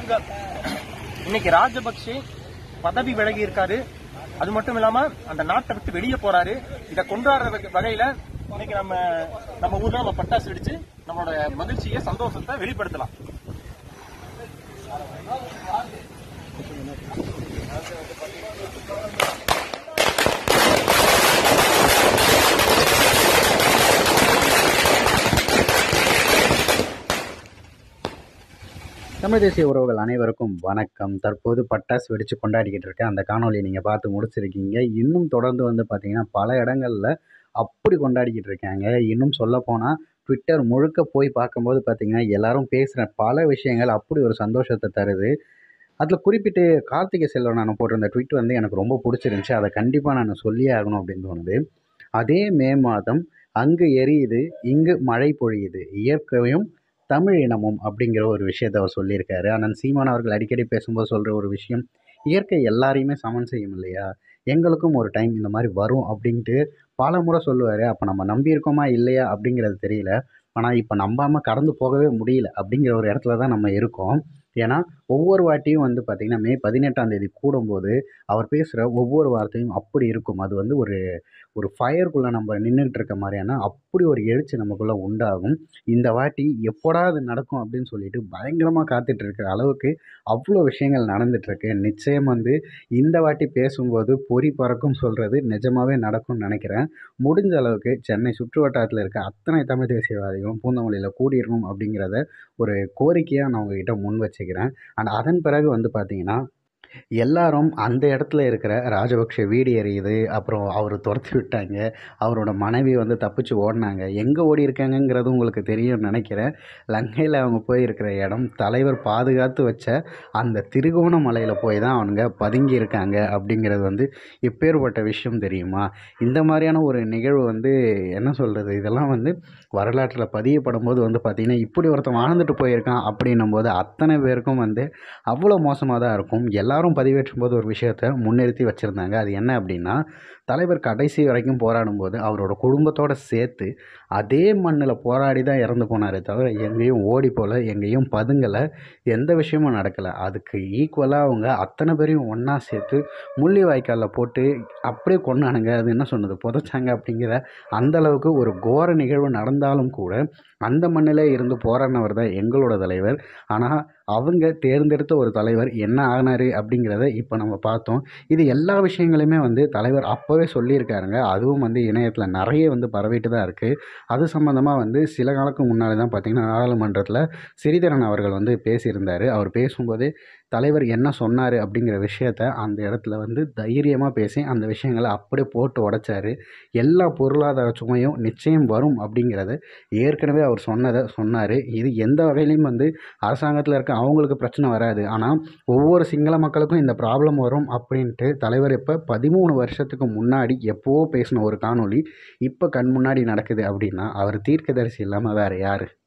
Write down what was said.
இன்னைக்கு ராஜபக்சே பதவி விலகி இருக்காரு. அது மட்டும் இல்லாம அந்த நாட்டை விட்டு வெளியே போறாரு. இதை கொண்டாடுற வகையில இன்னைக்கு நம்ம ஊர்ல நம்ம பட்டாசு வெடிச்சு நம்மளோட மகிழ்ச்சியை சந்தோஷத்தை வெளிப்படுத்தலாம். தமிழ் தேசிய உறவுகள் அனைவருக்கும் வணக்கம். தற்போது பட்டாசு வெடித்து கொண்டாடிக்கிட்டு இருக்கேன். அந்த காணொலியை நீங்கள் பார்த்து முடிச்சிருக்கீங்க. இன்னும் தொடர்ந்து பார்த்தீங்கன்னா பல இடங்களில் அப்படி கொண்டாடிக்கிட்டு இருக்காங்க. இன்னும் சொல்லப்போனால் ட்விட்டர் முழுக்க போய் பார்க்கும்போது பார்த்தீங்கன்னா எல்லாரும் பேசுகிற பல விஷயங்கள் அப்படி ஒரு சந்தோஷத்தை தருது. அதில் குறிப்பிட்டு கார்த்திகை செல்வன் நான் போட்டிருந்த ட்விட் எனக்கு ரொம்ப பிடிச்சிருந்துச்சி. அதை கண்டிப்பாக நான் சொல்லியே ஆகணும் அப்படின்னு தோணுது. அதே மே மாதம் அங்கு எரியுது, இங்கு மழை பொழியுது, இயற்கையும் தமிழ் இனமும் அப்படிங்கிற ஒரு விஷயத்தை அவர் சொல்லியிருக்காரு. அண்ணன் சீமான் அவர்கள் அடிக்கடி பேசும்போது சொல்கிற ஒரு விஷயம், இயற்கை எல்லாரையுமே சமன் செய்யும் இல்லையா, எங்களுக்கும் ஒரு டைம் இந்த மாதிரி வரும் அப்படின்ட்டு பல முறை சொல்லுவார். அப்போ நம்ம நம்பியிருக்கோமா இல்லையா அப்படிங்கிறது தெரியல. ஆனால் இப்போ நம்பாமல் கடந்து போகவே முடியல அப்படிங்கிற ஒரு இடத்துல தான் நம்ம இருக்கோம். ஏன்னா ஒவ்வொரு வாட்டியும் பார்த்திங்கன்னா மே 18ஆம் தேதி கூடும்போது அவர் பேசுகிற ஒவ்வொரு வார்த்தையும் அப்படி இருக்கும். அது ஒரு ஃபயருக்குள்ளே நம்ம நின்றுக்கிட்டு இருக்க மாதிரியான அப்படி ஒரு எழுச்சி நமக்குள்ளே உண்டாகும். இந்த வாட்டி எப்போடா அது நடக்கும் அப்படின்னு சொல்லிட்டு பயங்கரமாக காத்துட்டு இருக்கிற அளவுக்கு அவ்வளோ விஷயங்கள் நடந்துகிட்ருக்கு. நிச்சயம் இந்த வாட்டி பேசும்போது பொறி பறக்கும் சொல்கிறது நிஜமாகவே நடக்கும்னு நினைக்கிறேன். முடிஞ்ச அளவுக்கு சென்னை சுற்று வட்டாரத்தில் இருக்க அத்தனை தமிழ் தேசியவாதிகளும் பூந்தமல்லியில் கூடிடணும் அப்படிங்கிறத ஒரு கோரிக்கையாக நான் உங்ககிட்ட முன் வச்சுக்கிறேன். அண்ட் அதன் பிறகு பார்த்திங்கன்னா எல்லாரும் அந்த இடத்துல இருக்கிற ராஜபக்ஷ வீடு எரியுது, அப்புறம் அவர் துரத்தி விட்டாங்க, அவரோட மனைவி தப்பிச்சு ஓடினாங்க. எங்கே ஓடி இருக்காங்கங்கிறது உங்களுக்கு தெரியும்னு நினைக்கிறேன். லங்கையில் அவங்க போயிருக்கிற இடம் தலைவர் பாதுகாத்து வச்ச அந்த திருகோணமலையில் போய் தான் அவனுங்க பதுங்கி இருக்காங்க அப்படிங்கிறது எப்பேற்பட்ட விஷயம் தெரியுமா? இந்த மாதிரியான ஒரு நிகழ்வு என்ன சொல்கிறது, இதெல்லாம் வரலாற்றில் பதியப்படும் போது பார்த்திங்கன்னா இப்படி ஒருத்தன் வாழ்ந்துட்டு போயிருக்கான் அப்படின்னும் போது அத்தனை பேருக்கும் அவ்வளோ மோசமாக தான் இருக்கும். எல்லாரும் பதிவேற்றும் போது ஒரு விஷயத்தை முன்னிறுத்தி வச்சுருந்தாங்க. அது என்ன அப்படின்னா, தலைவர் கடைசி வரைக்கும் போராடும்போது அவரோட குடும்பத்தோடு சேர்த்து அதே மண்ணில் போராடி தான் இறந்து போனாரே தவிர எங்கேயும் ஓடி போகல, எங்கேயும் பதுங்கலை, எந்த விஷயமும் நடக்கலை. அதுக்கு ஈக்குவலாக அவங்க அத்தனை பேரையும் ஒன்றா சேர்த்து முள்ளி வாய்க்காலில் போட்டு அப்படியே கொண்டானுங்க. அது என்ன சொன்னது, புதைச்சாங்க. அப்படிங்கிற அந்தளவுக்கு ஒரு கோர நிகழ்வு நடந்தாலும் கூட அந்த மண்ணிலே இருந்து போராடினவர் தான் எங்களோட தலைவர். ஆனால் அவங்க தேர்ந்தெடுத்த ஒரு தலைவர் என்ன ஆகினார் அப்படிங்கிறத இப்போ நம்ம பார்த்தோம். இது எல்லா விஷயங்களையுமே தலைவர் அப்போவே சொல்லியிருக்காருங்க. அதுவும் இணையத்தில் நிறைய பரவிட்டு தான் இருக்குது. அது சம்மந்தமாக சில காலத்துக்கு முன்னாடி தான் பார்த்திங்கன்னா நாடாளுமன்றத்தில் சிறிதரன் அவர்கள் பேசியிருந்தார். அவர் பேசும்போதே தலைவர் என்ன சொன்னார் அப்படிங்கிற விஷயத்த அந்த இடத்துல தைரியமாக பேசி அந்த விஷயங்களை அப்படியே போட்டு உடைச்சார். எல்லா பொருளாதார சுமையும் நிச்சயம் வரும் அப்படிங்கிறத ஏற்கனவே அவர் சொன்னதை சொன்னார். இது எந்த வகையிலையும் அரசாங்கத்தில் இருக்க அவங்களுக்கு பிரச்சனை வராது, ஆனால் ஒவ்வொரு சிங்கள மக்களுக்கும் இந்த ப்ராப்ளம் வரும் அப்படின்ட்டு தலைவர் இப்போ 13 வருஷத்துக்கு முன்னாடி எப்போவோ பேசின ஒரு காணொளி இப்போ கண் முன்னாடி நடக்குது அப்படின்னா அவர் தீர்க்கதரிசி இல்லாமல் வேறு யார்?